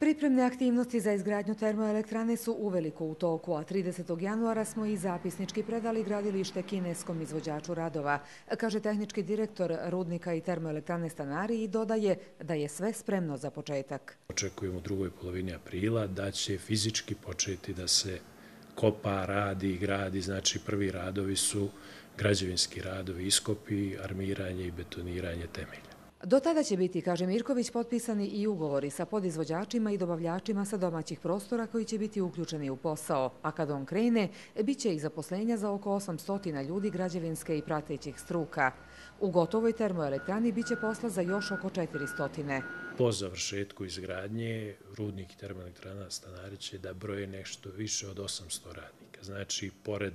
Pripremne aktivnosti za izgradnju termoelektrane su uveliko u toku, a 30. januara smo i zapisnički predali gradilište kineskom izvođaču radova, kaže tehnički direktor rudnika i termoelektrane Stanari i dodaje da je sve spremno za početak. Očekujemo u drugoj polovini aprila da će fizički početi da se kopa, radi i gradi, znači prvi radovi su građevinski radovi, iskopi, armiranje i betoniranje temelja. Do tada će biti, kaže Mirković, potpisani i ugovori sa podizvođačima i dobavljačima sa domaćih prostora koji će biti uključeni u posao, a kad on krene, bit će i zaposlenja za oko 800 ljudi građevinske i pratećih struka. U gotovoj termoelektrani bit će posla za još oko 400. Po završetku izgradnje, rudnik i termoelektrana Stanari će da broje nešto više od 800 radnika. Znači, pored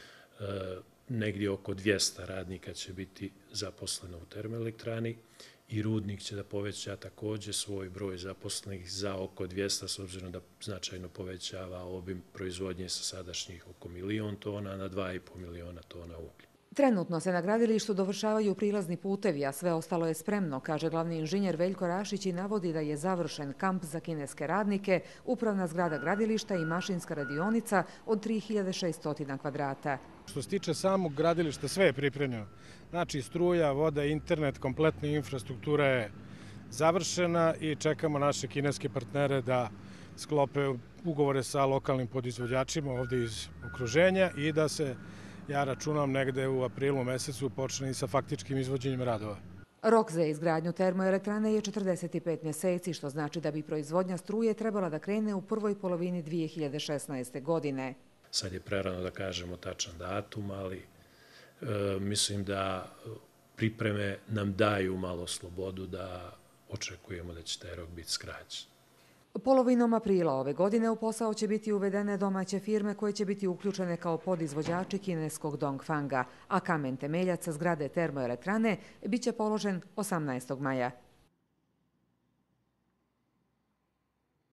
negdje oko 200 radnika će biti zaposleno u termoelektrani i rudnik će da poveća također svoj broj zaposlenih za oko 200, s obzirom da značajno povećava obim proizvodnje sa sadašnjih oko 1.000.000 tona na 2,5 miliona tona uglja. Trenutno se na gradilištu dovršavaju prilazni putevi, a sve ostalo je spremno, kaže glavni inženjer Veljko Rašić i navodi da je završen kamp za kineske radnike, upravna zgrada gradilišta i mašinska radionica od 3600 kvadrata. Što se tiče samog gradilišta, sve je pripremljeno. Znači, struja, voda, internet, kompletna infrastruktura je završena i čekamo naše kineske partnere da sklope ugovore sa lokalnim podizvođačima ovdje iz okruženja i da se, ja računam, negde u aprilu mesecu počne i sa faktičkim izvođenjem radova. Rok za izgradnju termoelektrane je 45 mjeseci, što znači da bi proizvodnja struje trebala da krene u prvoj polovini 2016. godine. Sad je prerano da kažemo tačan datum, ali mislim da pripreme nam daju malo slobodu da očekujemo da će taj rok biti skraćen. Polovinom aprila ove godine u posao će biti uvedene domaće firme koje će biti uključene kao podizvođači kineskog Dongfanga, a kamen temeljac zgrade termoelektrane biće položen 18. maja.